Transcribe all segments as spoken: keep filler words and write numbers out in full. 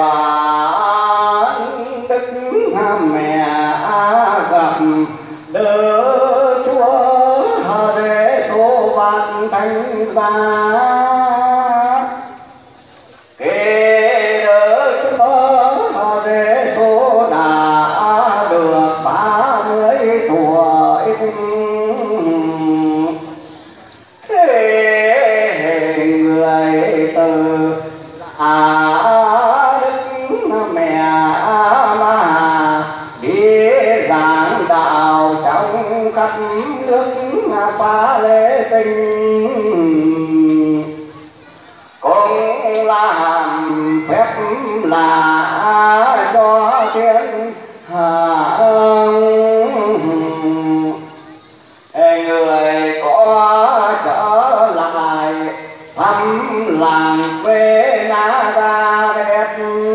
oan đức mẹ gặp đỡ chúa để số bát thánh giá kể đỡ chúa để số đã được ba mươi tuổi thế người từ à đức mẹ mà đi giảng đạo trong khắp nước Pha Lê Tinh cũng làm phép là cho thiên hạ người có trở lại thăm làng quê Na Đa đẹp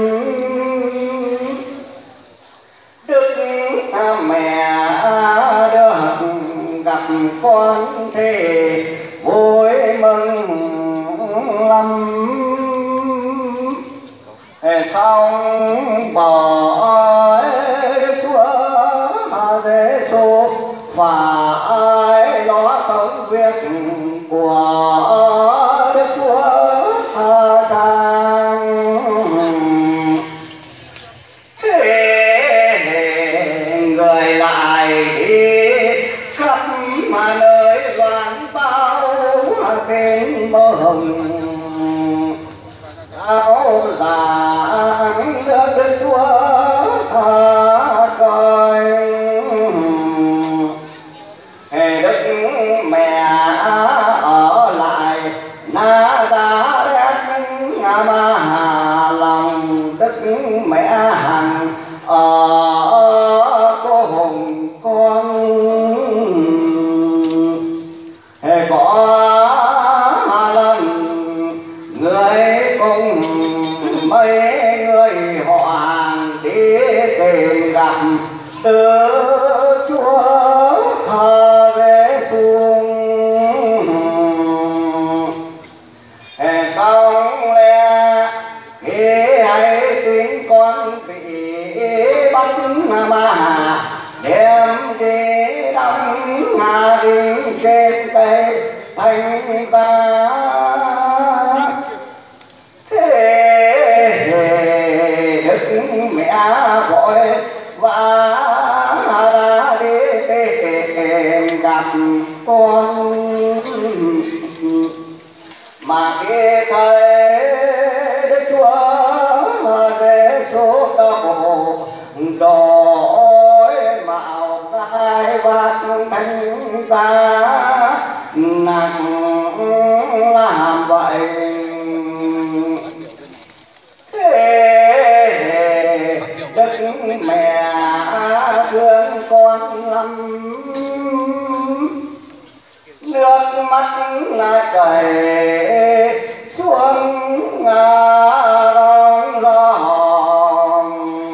đức mẹ được gặp con thì vui mừng lắm xong bỏ Đức Chúa Giêsu phải lo công việc của Đức Chúa Cha người lại đi khắp mà nơi loạn bao tiếng mừng áo giảng Đức Chúa coi Đức mẹ ở lại Na Đa Đét mà lòng Đức mẹ hằng ở cô hùng con có lần người cùng mấy người họ hàng đi tìm gặp từ Chúa Giêsu xong lẽ khi hay tiếng con bị bắt mà đem đi đóng mà đứng trên cây thánh giá thế Đức mẹ vội và ra đi tìm gặp con mà khi thấy Đức Chúa Giêsu đầu đổi mạo cai bát thánh giá nặng làm vậy thế Đức mẹ thương con lắm nước mắt là chảy xuống ròng ròng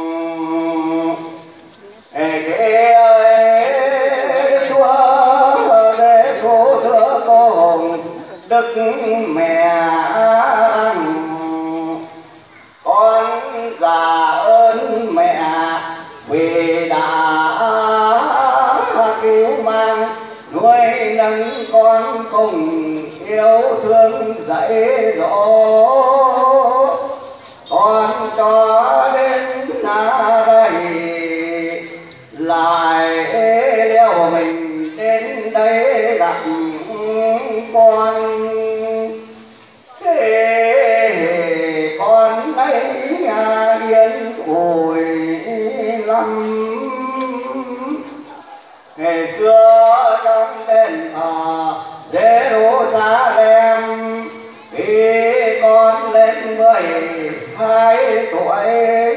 thế ơi Chúa để số thưa con Đức mẹ con dạ ơn mẹ vì đã cứu mang nuôi nấng con cùng yêu thương dạy dỗ con cho đến đây lại leo mình đến đây gặp con thế con thấy yên ủi lắm ngày xưa trong đền thờ Jerusalem khi con lên mười hai tuổi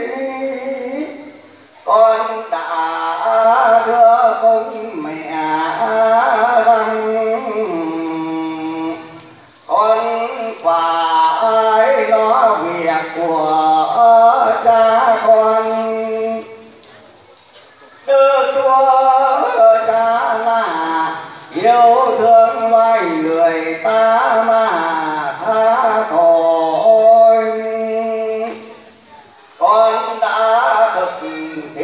con đã thưa cùng mẹ rằng con phải lo việc của cha con Đức Chúa Cha là yêu thương loài người ta mà tha tội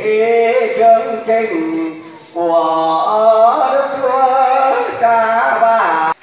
chương trình của Đức Chúa Cha Bà.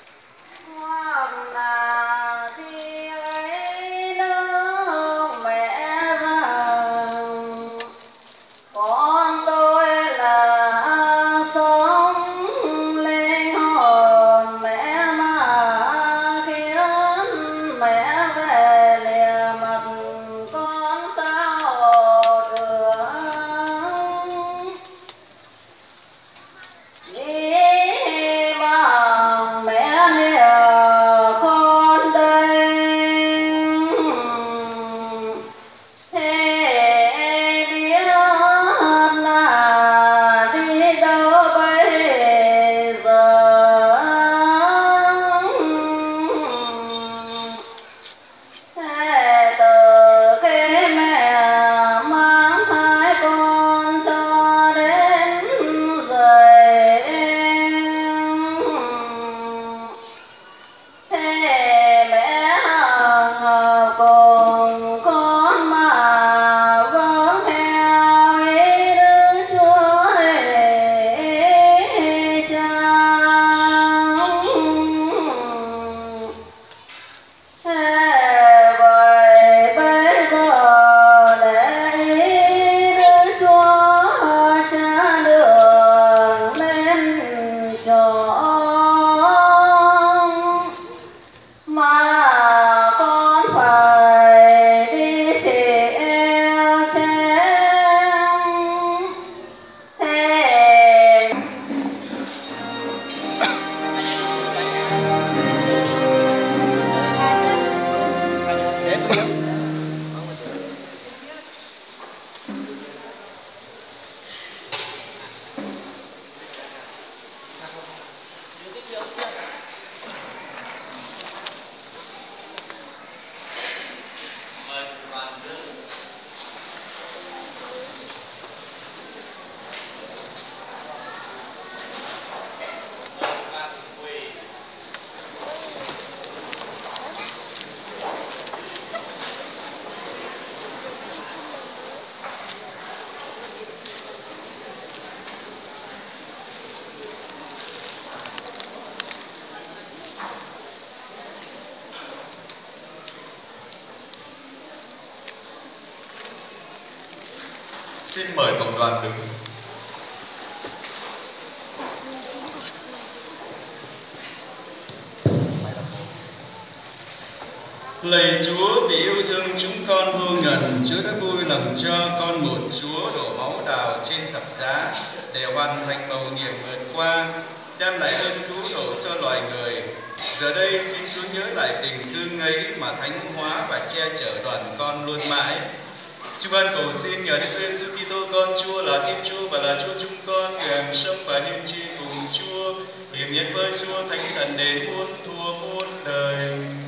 Xin mời cộng đoàn đứng. Lạy Chúa vì yêu thương chúng con vô ngần, Chúa đã vui lòng cho con một Chúa đổ máu đào trên thập giá để hoàn thành mầu nhiệm vượt qua, đem lại ơn cứu độ cho loài người. Giờ đây xin Chúa nhớ lại tình thương ấy mà thánh hóa và che chở đoàn con luôn mãi. Chúng con cầu xin nhờ Đức Giêsu Kitô con Chúa là Thiên Chúa và là Chúa chúng con, người hằng sống và hiệp chi cùng Chúa, hiệp nhất với Chúa Thánh Thần đến muôn thuở muôn đời.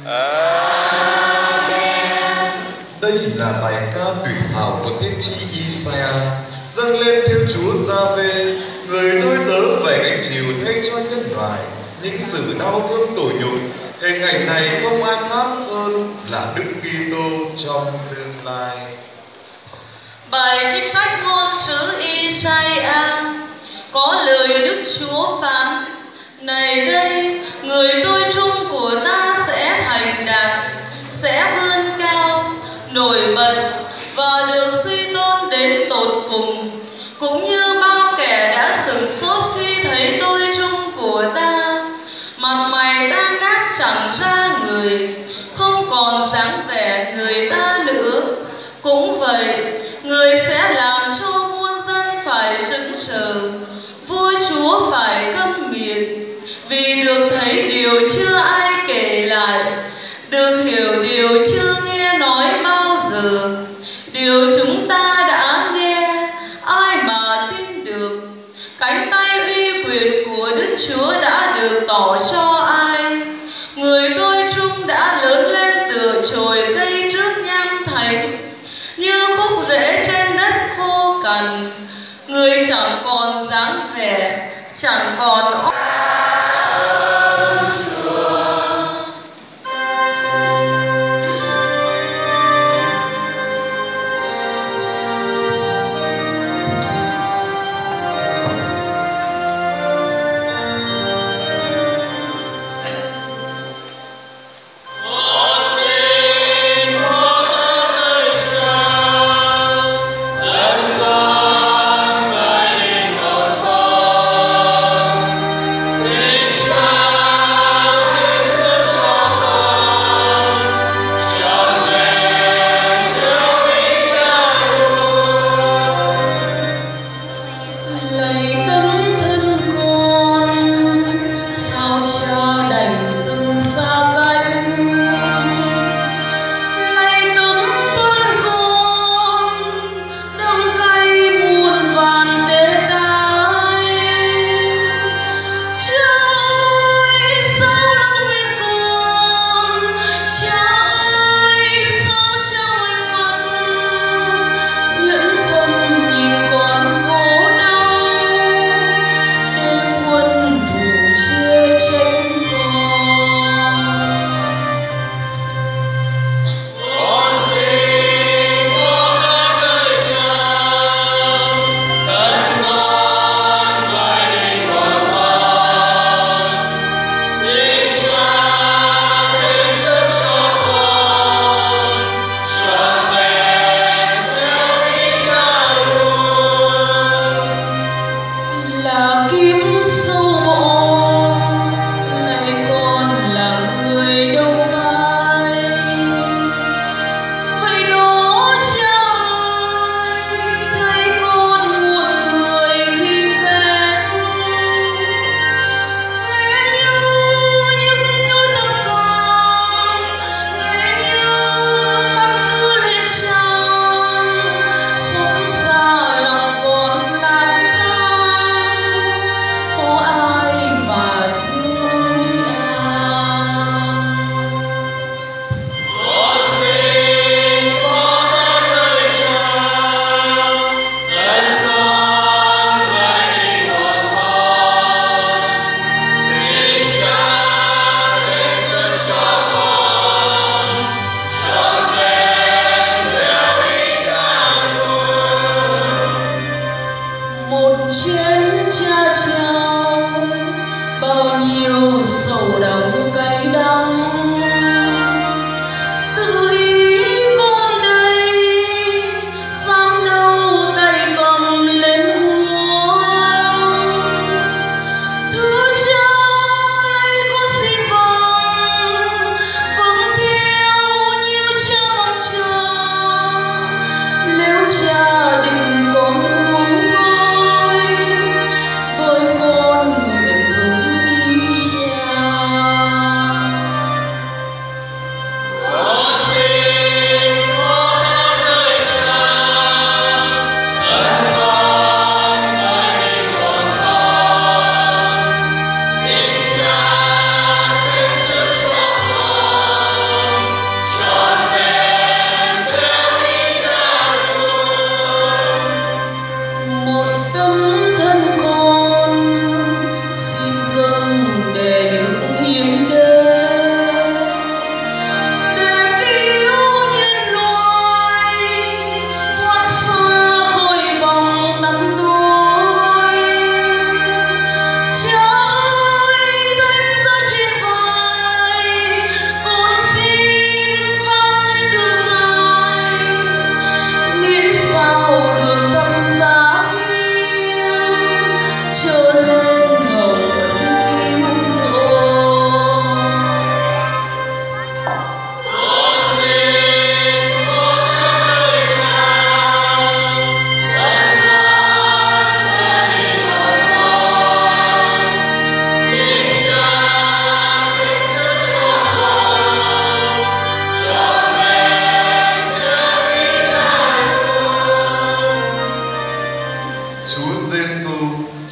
Amen. Đây là bài ca tuyệt hảo của tiên tri Isaiah, dâng lên Thiên Chúa Giê-hô-va, người nối đỡ phải gánh chịu thay cho nhân loại những sự đau thương tủi nhục. Hình ảnh này không ai khác hơn là Đức Kitô trong tương lai. Bài trích sách ngôn sứ Isaiah có lời Đức Chúa phán: Này đây, người tôi trung của ta sẽ thành đạt, sẽ vươn cao, nổi bật và được suy tôn đến tột cùng, cũng như bao kẻ đã sửng sốt khi thấy tôi trung của ta. Mặt mày tan nát chẳng ra người, không còn dáng vẻ người ta nữa. Cũng vậy, người sẽ làm cho muôn dân phải sững sờ, vua chúa phải câm miệng, vì được thấy điều chưa ai kể lại, được hiểu điều chưa nghe nói bao giờ. Điều chúng ta đã nghe, ai mà tin được? Cánh tay uy quyền của Đức Chúa đã được tỏ cho ai? Người tôi trung đã lớn lên tựa chồi cây trước nham thạch, như khúc rễ trên đất khô cằn, người chẳng còn dáng vẻ, chẳng còn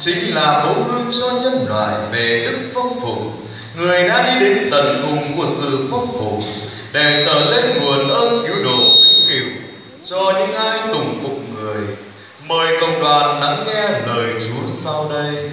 chính là mẫu gương cho nhân loại về đức phong phục. Người đã đi đến tận cùng của sự phong phục để trở lên nguồn ơn cứu độ vĩnh cửu cho những ai tùng phục người. Mời cộng đoàn lắng nghe lời Chúa sau đây.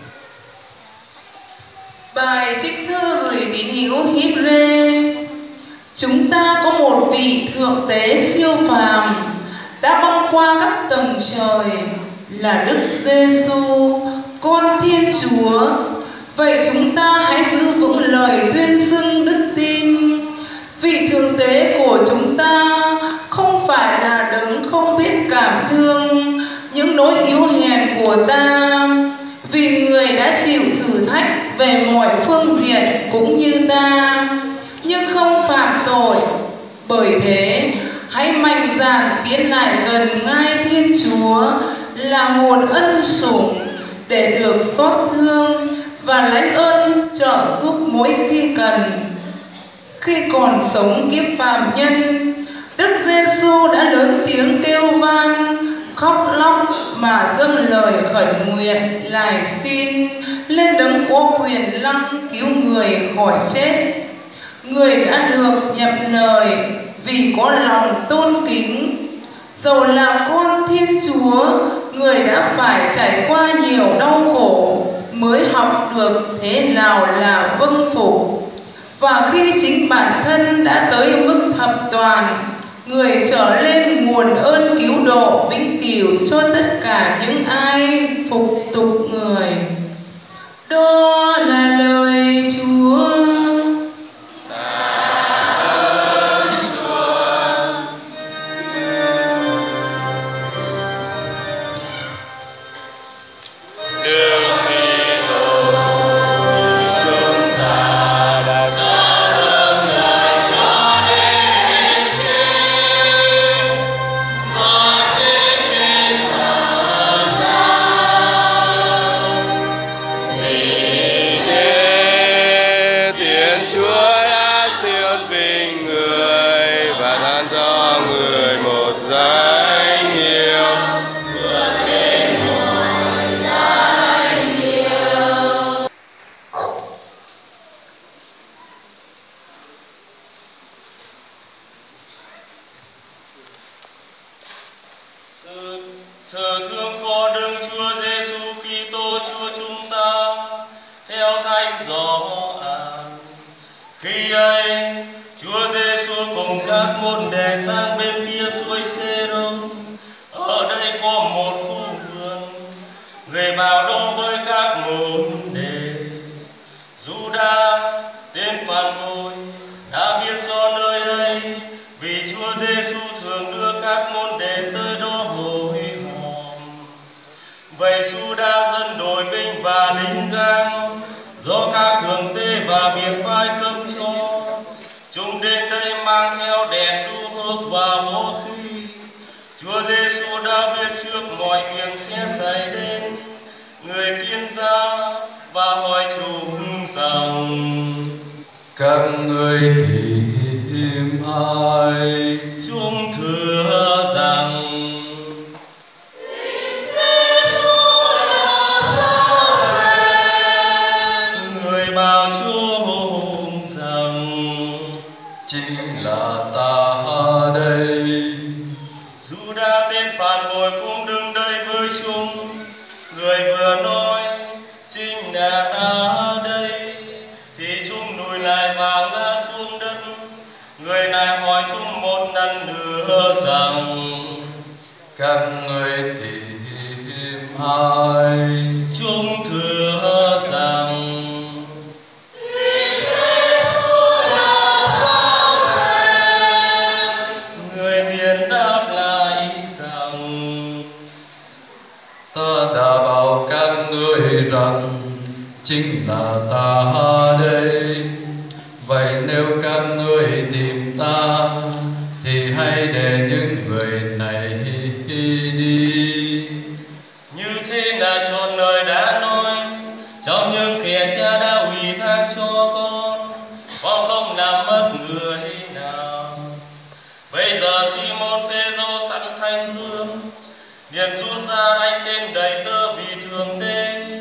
Bài trích thư gửi tín hữu Hi-rê. Chúng ta có một vị thượng tế siêu phàm đã băng qua các tầng trời, là Đức Giê-xu, con Thiên Chúa. Vậy chúng ta hãy giữ vững lời tuyên xưng đức tin. Vị thượng tế của chúng ta không phải là đấng không biết cảm thương những nỗi yếu hèn của ta, vì người đã chịu thử thách về mọi phương diện cũng như ta, nhưng không phạm tội. Bởi thế, hãy mạnh dạn tiến lại gần ngai Thiên Chúa là nguồn ân sủng để được xót thương và lãnh ơn trợ giúp mỗi khi cần. Khi còn sống kiếp phàm nhân, Đức Giê-xu đã lớn tiếng kêu van, khóc lóc mà dâng lời khẩn nguyện lạy xin lên đấng có quyền năng cứu người khỏi chết. Người đã được nhậm lời vì có lòng tôn kính. Dầu là con Thiên Chúa, người đã phải trải qua nhiều đau khổ mới học được thế nào là vâng phục. Và khi chính bản thân đã tới mức thập toàn, người trở lên nguồn ơn cứu độ vĩnh cửu cho tất cả những ai phục tục người. Đó là lời Chúa. Sự thương có Đức Chúa Giêsu Kitô Chúa chúng ta theo Thánh Gioan. Khi ấy, Chúa Giêsu cùng các môn đệ sang bên kia suối Cê-rôn. Ở đây có một khu vườn. Người vào đó với các môn đệ. Giu-đa tên phản bội đã biết rõ nơi ấy, vì Chúa Giêsu thường đưa các môn đệ tới đó hội họp. Vậy Giu-đa dẫn đội binh và lính gang do các thượng tế và biệt phái cấp cho. Chúng đến đây mang theo đèn đu hước và vũ khí. Chúa Giêsu đã biết trước mọi việc sẽ xảy đến. Người tiên gia và hỏi chúng rằng: các ngươi tìm ai? Chúng thưa rằng: người bảo chúng rằng: chính là ta đây. Giu-đa tên phản bội cũng đứng đây với chúng. Người vừa nói chính là ta đây, thì chúng lùi lại và ngã xuống đất. Người này hỏi chúng một lần nữa rằng: các ngươi tìm ai? Chúng thưa rằng: người liền đáp lại rằng: ta đã bảo các ngươi rằng chính là ta đây. Vậy nếu các ngươi tìm ta thì hãy để những người này đi. Như thế là trọn lời đã nói trong những kẻ cha đã ủy thác cho con, con không làm mất người nào. Bây giờ Simon Phêrô sẵn thanh hương, liền rút ra đánh tên đầy tớ vì thường tế.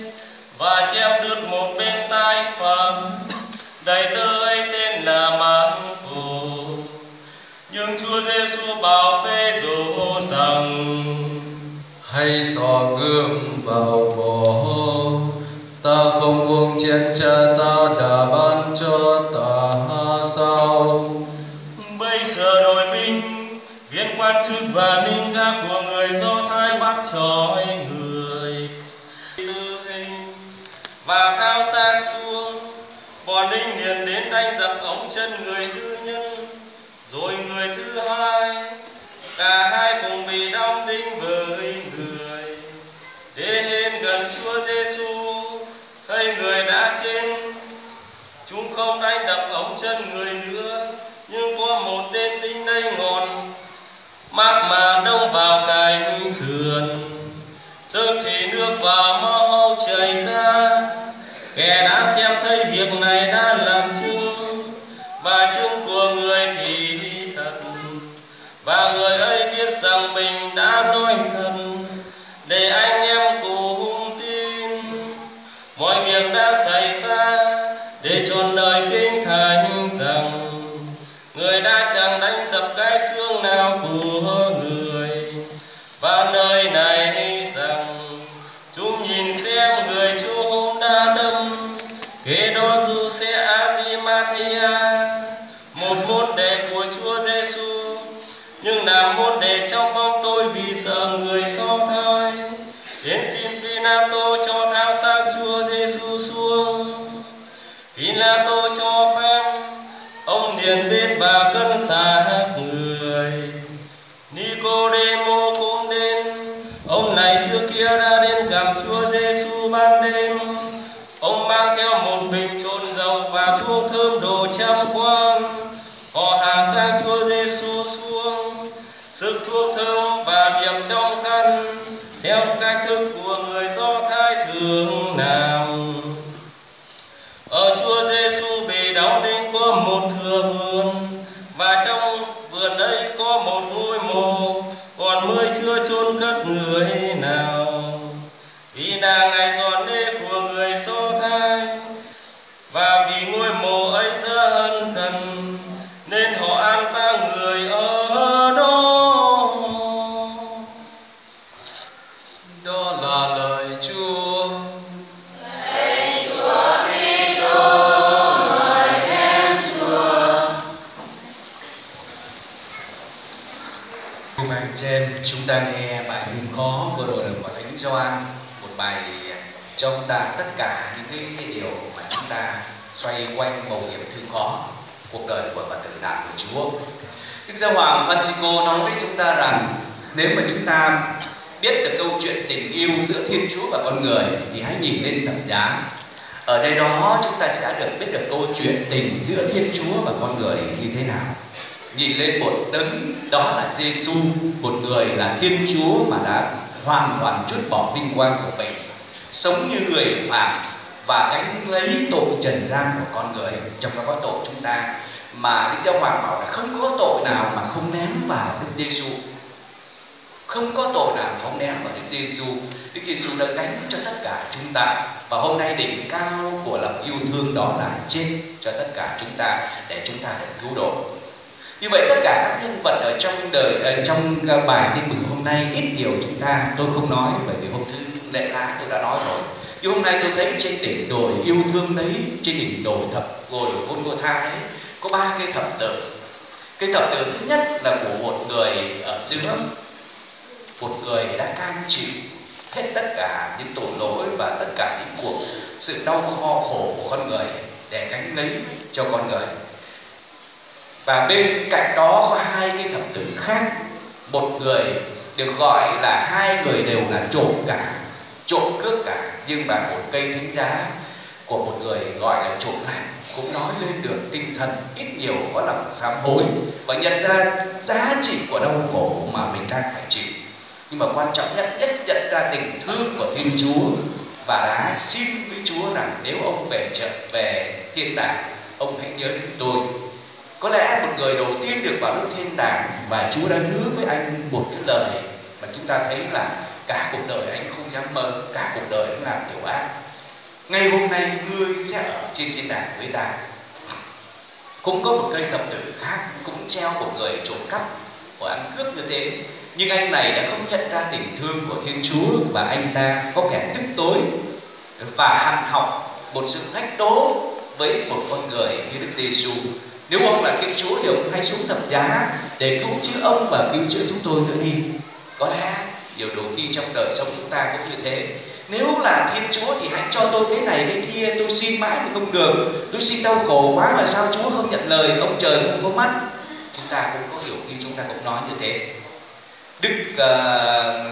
hay xỏ gươm vào vỏ. Ta không uống chén cha ta đã ban cho ta sao? Bây giờ đội binh, viên quan chức và ninh gác của người Do Thái bắt trói người tư hình và thao sang xuống. Bọn đinh liền đến đánh giặc ống chân người thứ nhất, rồi người thứ hai, cả hai cùng bị đóng đinh với người. Đến đến gần Chúa Giêsu, thấy người đã chết, chúng không đánh đập ống chân người nữa, nhưng có một tên đinh đây ngọn mác mà đông vào cánh sườn. Tức thì nước vào mau chảy ra. Kẻ đã xem thấy việc này đã làm chứng, và chứng của người thì thật, và người ấy biết rằng mình đã nói thật, để anh em cùng tin. Mọi việc đã xảy ra để trọn đời kinh thánh rằng người đã chẳng đánh sập cái xương nào của người. Và nơi này rằng chúng nhìn xem người Chúa hôm đã đâm, kế đó dù sẽ Arimathea, một môn đệ của Chúa Giêsu, nhưng làm môn đệ trong bóng tôi vì sợ người Do Thái. Đến xin Phi-la-tô cho tháo xác Chúa Giêsu xuống. Phi-la-tô cho phép, ông liền đến và cân xác người. Nicôdemo cũng đến, ông này trước kia đã đến gặp Chúa Giêsu ban đêm. Ông mang theo một bình trộn dầu và thuốc thơm đồ trăm quan. Họ hạ sang Chúa Giêsu xuống, sức thuốc thơm và điệp trong khăn, theo cách thức của người Do Thái thường làm. Ở Chúa Giêsu bị đóng đinh có một thửa vườn, và trong vườn ấy có một ngôi mộ, còn mới chưa chôn cất người nào. Vì là ngày dọn lễ của người Do Thái, và vì ngôi mộ ấy rất ân cần, nên họ an táng người ở đó. Đó là lời Chúa. Lạy Chúa Kitô, ngợi khen Chúa. Thưa anh chị em, chúng ta nghe bài hymn khó vừa rồi là của Thánh Gioan, một bài cho chúng ta tất cả những cái điều mà chúng ta xoay quanh mầu nhiệm thương khó cuộc đời của và tử nạn của Chúa. Đức Giáo hoàng Francisco nói với chúng ta rằng nếu mà chúng ta biết được câu chuyện tình yêu giữa Thiên Chúa và con người thì hãy nhìn lên thập giá. Ở đây đó chúng ta sẽ được biết được câu chuyện tình giữa Thiên Chúa và con người như thế nào. Nhìn lên một đấng đó là Giêsu, một người là Thiên Chúa mà đã hoàn toàn trút bỏ vinh quang của mình, sống như người phàm và gánh lấy tội trần gian của con người, trong đó có tội chúng ta. Mà Đức Giáo Hoàng bảo là không có tội nào mà không ném vào Đức Giêsu, không có tội nào không ném vào Đức Giêsu. Đức Giêsu đã gánh cho tất cả chúng ta, và hôm nay đỉnh cao của lòng yêu thương đó là chết cho tất cả chúng ta để chúng ta được cứu độ. Như vậy tất cả các nhân vật ở trong đời ở trong bài tin mừng hôm nay ít nhiều chúng ta, tôi không nói bởi vì hôm thứ lễ lá tôi đã nói rồi. Nhưng hôm nay tôi thấy trên đỉnh đồi yêu thương đấy, trên đỉnh đồi thập ngồi Golgotha đấy, có ba cây thập tự. Cây thập tự thứ nhất là của một người ở dưới nước, một người đã cam chịu hết tất cả những tội lỗi và tất cả những cuộc sự đau khổ của con người để gánh lấy cho con người. Và bên cạnh đó có hai cái thập tự khác, một người được gọi là hai người đều là trộm cả, trộm cướp cả, nhưng mà một cây thánh giá của một người gọi là trộm lành cũng nói lên được tinh thần ít nhiều có lòng sám hối và nhận ra giá trị của đau khổ mà mình đang phải chịu. Nhưng mà quan trọng nhất nhất nhận ra tình thương của Thiên Chúa và đã xin với Chúa rằng nếu ông về trở về thiên đàng, ông hãy nhớ đến tôi. Có lẽ một người đầu tiên được vào nước thiên đàng và Chúa đã hứa với anh một cái lời mà chúng ta thấy là cả cuộc đời anh không dám mơ, cả cuộc đời anh làm điều ác. Ngày hôm nay ngươi sẽ ở trên thiên đàng với ta. Cũng có một cây thập tự khác cũng treo một người trộm cắp và ăn cướp như thế, Nhưng anh này đã không nhận ra tình thương của Thiên Chúa, và anh ta có kẻ tức tối và hằn học một sự thách đố với một con người như Đức Giêsu. Nếu ông là Thiên Chúa thì ông hãy xuống thập giá để cứu chữa ông và cứu chữa chúng tôi nữa đi. Có lẽ nhiều đôi khi trong đời sống chúng ta cũng như thế. Nếu là Thiên Chúa thì hãy cho tôi cái này cái kia, tôi xin mãi mà không được, tôi xin đau khổ quá mà sao Chúa không nhận lời, ông trời không có mắt. Chúng ta cũng có hiểu khi chúng ta cũng nói như thế. Đức uh,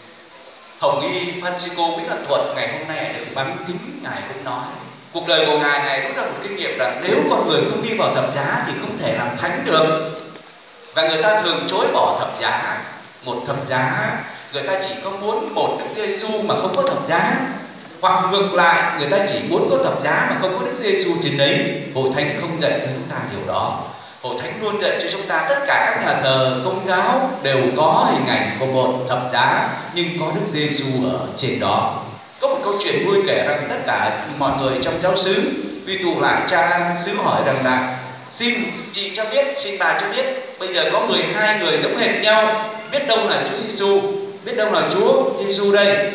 Hồng Y Francisco Nguyễn Văn Thuật ngày hôm nay được bắn kính, ngài cũng nói cuộc đời của ngài, ngài rút ra một kinh nghiệm rằng nếu con người không đi vào thập giá thì không thể làm thánh được. Và người ta thường chối bỏ thập giá. Một thập giá, người ta chỉ có muốn một Đức Giêsu mà không có thập giá, hoặc ngược lại, người ta chỉ muốn có thập giá mà không có Đức Giêsu trên đấy. Hội Thánh không dạy cho chúng ta điều đó. Hội Thánh luôn dạy cho chúng ta tất cả các nhà thờ Công giáo đều có hình ảnh của một thập giá, nhưng có Đức Giêsu ở trên đó. Có một câu chuyện vui kể rằng tất cả mọi người trong giáo xứ quy tụ lại, cha xứ hỏi rằng là xin chị cho biết, xin bà cho biết, bây giờ có mười hai người giống hệt nhau, biết đâu là Chúa Giêsu, biết đâu là Chúa Giêsu đây.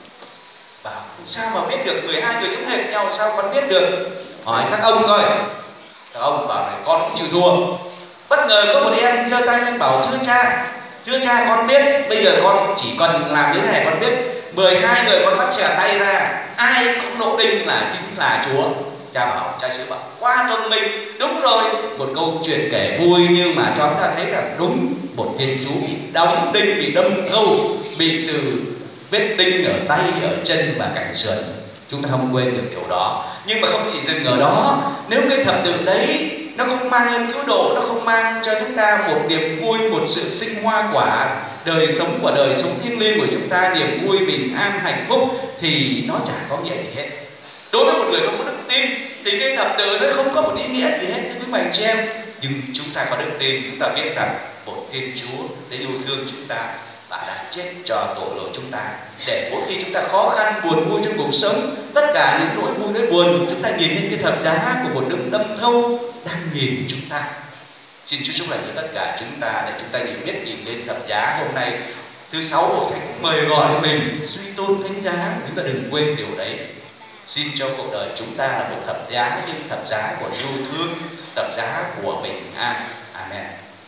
Bảo sao mà biết được, mười hai người giống hệt nhau sao con biết được? Hỏi các ông coi. Các ông bảo này, con cũng chịu thua. Bất ngờ có một em giơ tay lên bảo thưa cha, thưa cha con biết, bây giờ con chỉ cần làm thế này con biết. Mười hai người con bắt xẻ tay ra, ai cũng nộ đinh là chính là Chúa. Cha bảo, cha xứ bảo quá thông minh, đúng rồi. Một câu chuyện kể vui nhưng mà cho chúng ta thấy rằng đúng, một viên chú bị đóng đinh, bị đâm thâu, bị từ vết đinh ở tay, ở chân và cẳng sườn. Chúng ta không quên được điều đó. Nhưng mà không chỉ dừng ở đó. Nếu cái thập tự đấy nó không mang ơn cứu độ, nó không mang cho chúng ta một niềm vui, một sự sinh hoa quả đời sống của đời sống thiêng liêng của chúng ta, niềm vui, bình an, hạnh phúc, thì nó chả có nghĩa gì hết. Đối với một người không có đức tin thì cái thập tự nó không có một ý nghĩa gì hết, thưa quý anh chị em. Nhưng chúng ta có đức tin, chúng ta biết rằng một Thiên Chúa để yêu thương chúng ta và đã chết cho tội lỗi chúng ta, để mỗi khi chúng ta khó khăn, buồn vui trong cuộc sống, tất cả những nỗi vui nỗi buồn, chúng ta nhìn lên cái thập giá của một đấng đâm thâu đang nhìn chúng ta. Xin Chúa chúc lành cho tất cả chúng ta để chúng ta nhìn biết nhìn lên thập giá. Hôm nay thứ sáu Hội Thánh mời gọi mình suy tôn thánh giá, chúng ta đừng quên điều đấy. Xin cho cuộc đời chúng ta là một thập giá, nhưng thập giá của yêu thương, thập giá của bình an. Amen.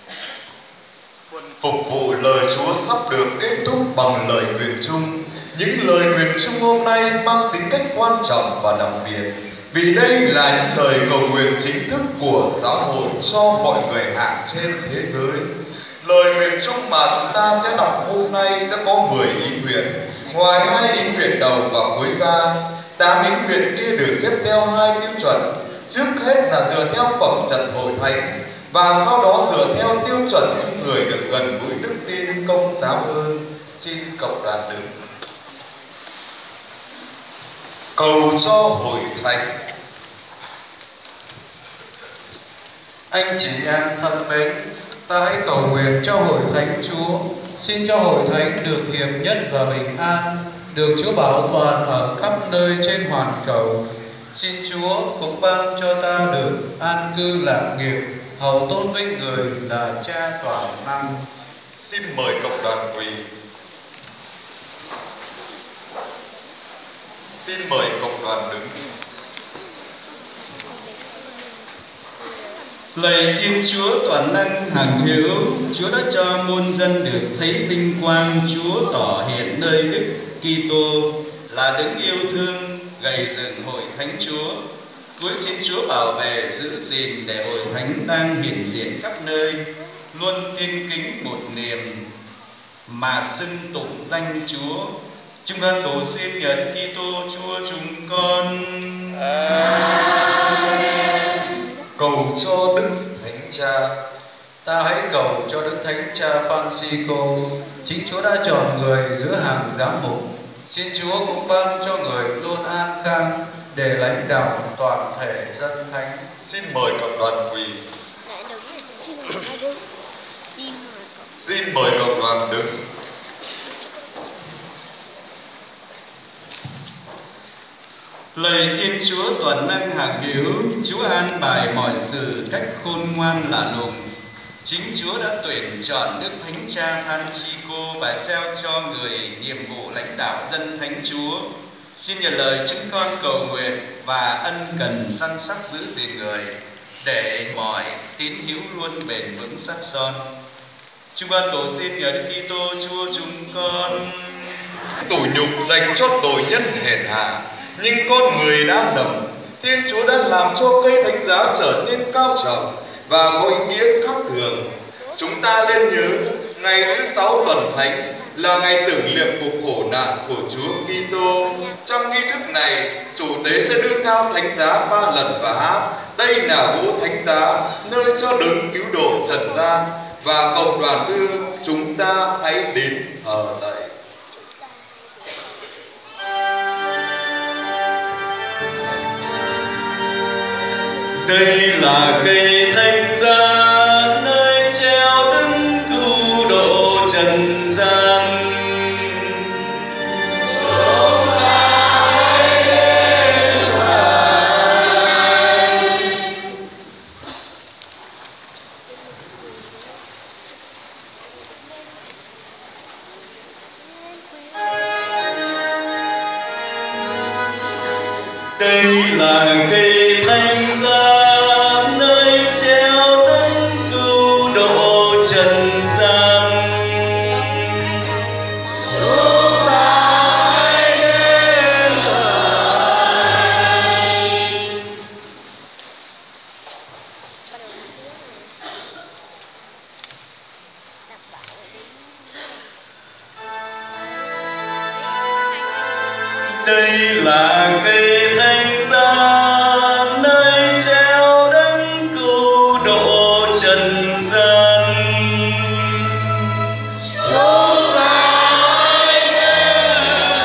Phục vụ lời Chúa sắp được kết thúc bằng lời nguyện chung. Những lời nguyện chung hôm nay mang tính cách quan trọng và đặc biệt, vì đây là những lời cầu nguyện chính thức của giáo hội cho mọi người hạng trên thế giới. Lời nguyện chung mà chúng ta sẽ đọc hôm nay sẽ có mười ý nguyện. Ngoài hai ý nguyện đầu và cuối ra, tám ý nguyện kia được xếp theo hai tiêu chuẩn. Trước hết là dựa theo phẩm chất hội thánh, và sau đó dựa theo tiêu chuẩn những người được gần gũi đức tin công giáo hơn. Xin cộng đoàn đứng. Cầu cho hội thánh. Anh chị em thân mến, ta hãy cầu nguyện cho hội thánh Chúa. Xin cho hội thánh được hiệp nhất và bình an, được Chúa bảo toàn ở khắp nơi trên hoàn cầu. Xin Chúa cũng ban cho ta được an cư lạc nghiệp, hầu tôn vinh người là Cha toàn năng. Xin mời cộng đoàn quỳ. Xin mời cộng đoàn đứng. Lạy Thiên Chúa toàn năng hằng hữu, Chúa đã cho muôn dân được thấy vinh quang Chúa tỏ hiện nơi Đức Kitô là đấng yêu thương gầy dựng hội thánh Chúa. Cuối xin Chúa bảo vệ giữ gìn để hội thánh đang hiện diện khắp nơi luôn thiên kính một niềm mà xưng tụng danh Chúa. Chúng con cầu xin nhờ Kitô Chúa chúng con. Amen. Cầu cho Đức Thánh Cha. Ta hãy cầu cho Đức Thánh Cha Francisco, chính Chúa đã chọn người giữa hàng giám mục. Xin Chúa cũng ban cho người luôn an khang để lãnh đạo toàn thể dân thánh. Xin mời cộng đoàn quỳ. Xin mời cộng đoàn đứng. Lạy Thiên Chúa toàn năng hằng hữu, Chúa an bài mọi sự cách khôn ngoan lạ lùng. Chính Chúa đã tuyển chọn Đức Thánh Cha Francisco và trao cho người nhiệm vụ lãnh đạo dân thánh Chúa. Xin nhờ lời chúng con cầu nguyện và ân cần săn sóc giữ gìn người, để mọi tín hữu luôn bền vững sắt son. Chúng con cầu xin nhờ Đức Kitô Chúa chúng con. Tủi nhục dành cho tội nhân hèn hạ, nhưng con người đã lầm. Thiên Chúa đã làm cho cây thánh giá trở nên cao trọng và có ý nghĩa khác thường. Chúng ta nên nhớ ngày thứ sáu tuần thánh là ngày tưởng niệm cuộc khổ nạn của Chúa Kitô. Trong nghi thức này, chủ tế sẽ đưa cao thánh giá ba lần và hát: đây là gỗ thánh giá, nơi cho đấng cứu độ trần gian. Và cộng đoàn thưa chúng ta hãy đến thờ lạy. Đây là cây thánh giá, nơi treo đấng cứu độ trần gian. Chúng ta hãy đến thờ lạy. Đây là cây thánh giá, đây là cây thánh giá, nơi treo đấng cứu độ trần gian. Chúng ta hãy đến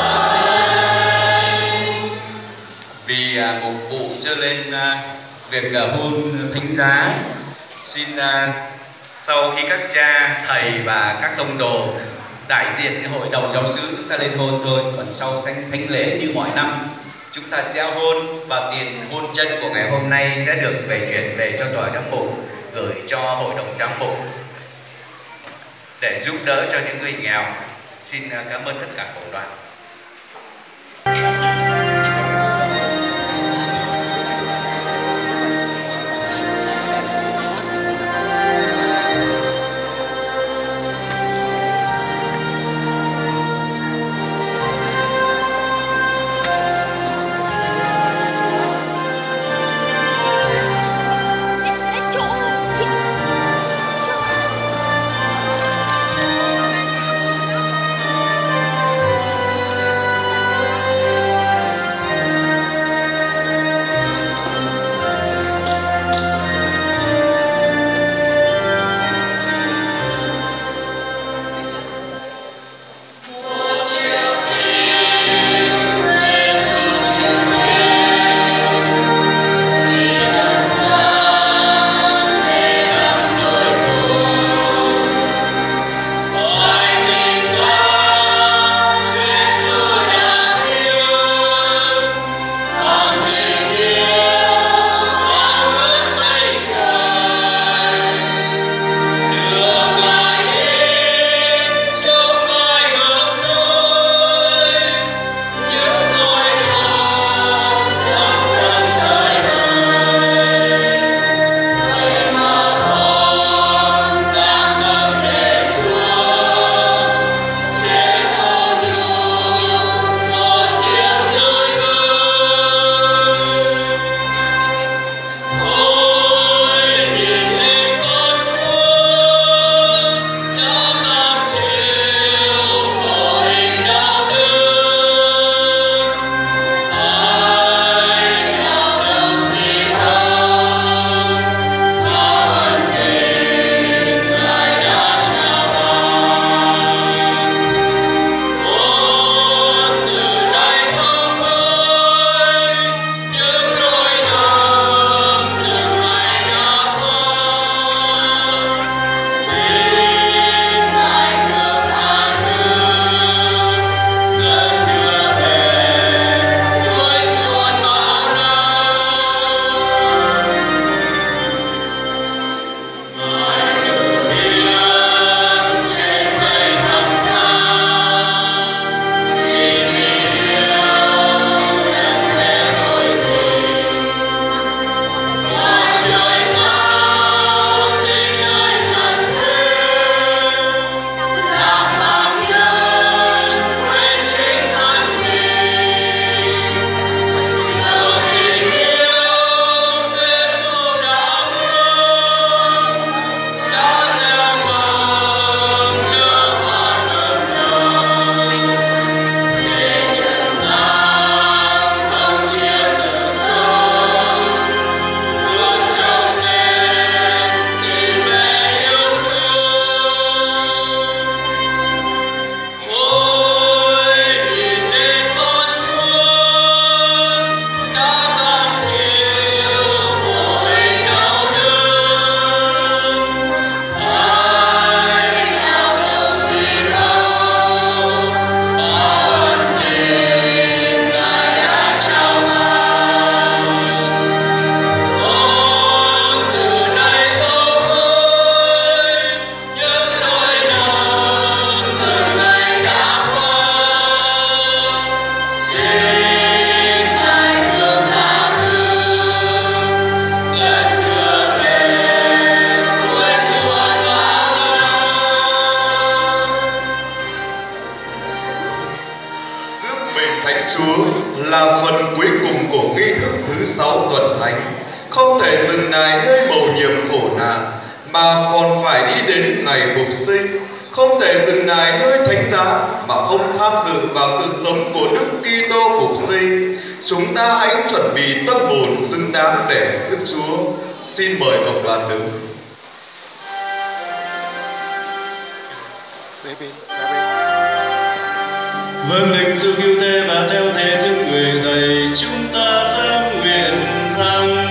thờ. Vì à, mục vụ cho nên à, việc à, hôn thánh giá, xin à, sau khi các cha, thầy và các tông đồ đại diện hội đồng giáo xứ chúng ta lên hôn thôi, còn sau thánh thánh lễ như mọi năm chúng ta sẽ hôn, và tiền hôn chân của ngày hôm nay sẽ được về chuyển về cho tòa giám mục, gửi cho hội đồng giám mục để giúp đỡ cho những người nghèo. Xin cảm ơn tất cả cộng đoàn. mệnh Thánh Chúa là phần cuối cùng của nghi thức thứ sáu tuần thánh, không thể dừng lại nơi mầu nhiệm khổ nạn, mà còn phải đi đến ngày phục sinh, không thể dừng lại nơi thánh giá mà không tham dự vào sự sống của Đức Kitô phục sinh. Chúng ta hãy chuẩn bị tâm hồn xứng đáng để Đức Chúa. Xin mời cộng đoàn đứng. Vâng lệnh sự cứu thế và theo thế thức người thầy, chúng ta sẽ nguyện rằng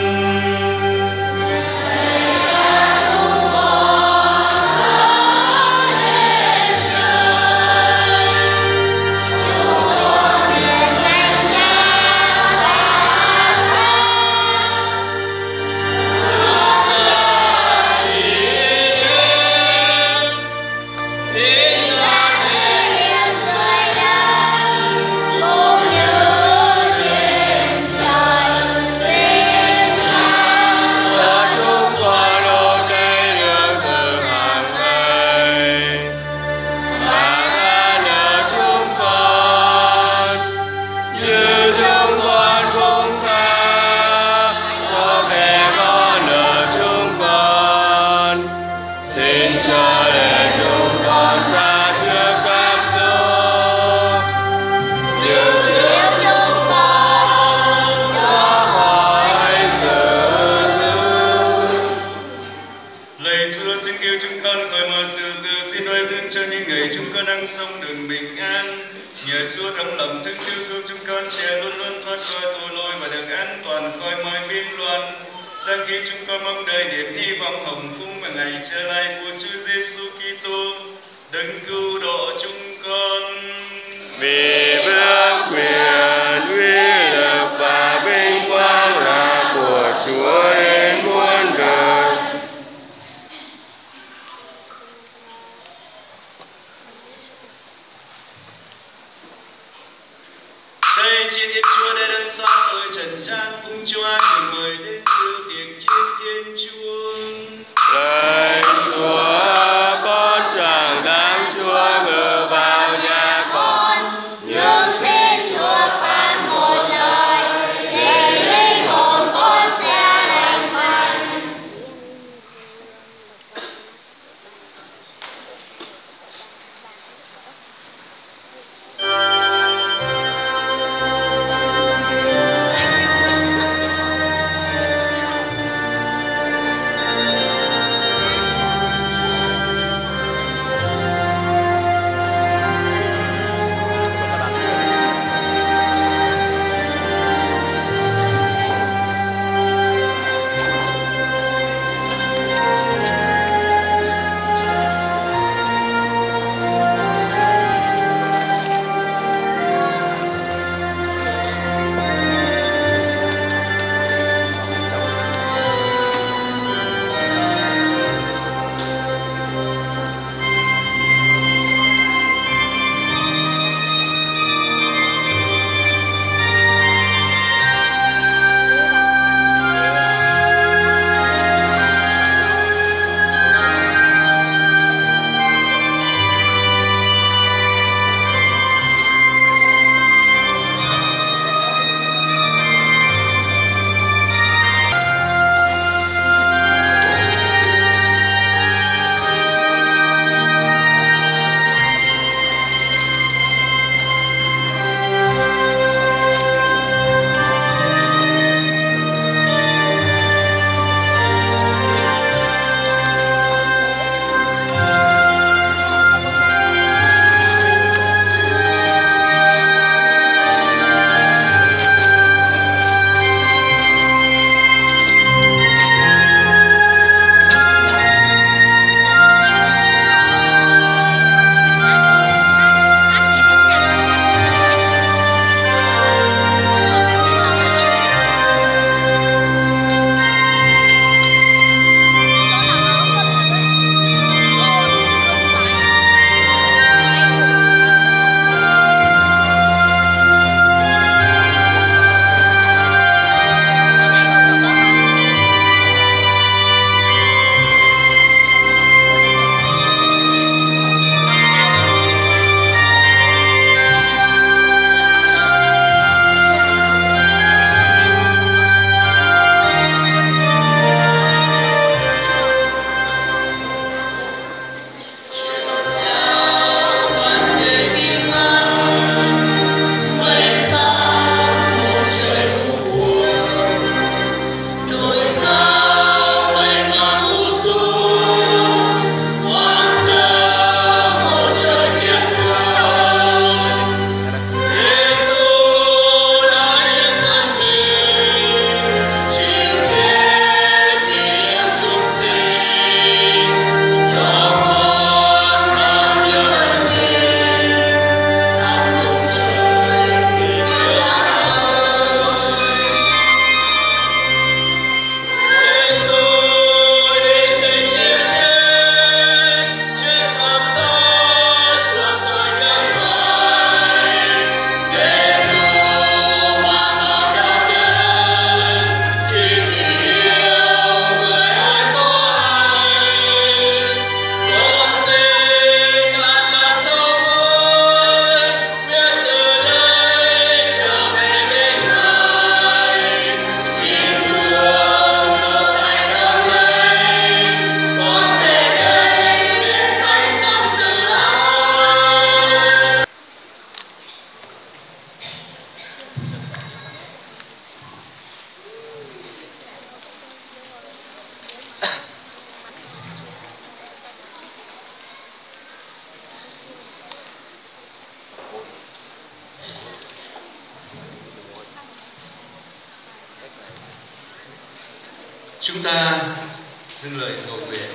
Chúng ta xưng lời cầu nguyện.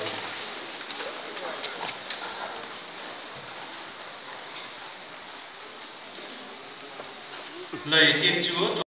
Lạy Thiên Chúa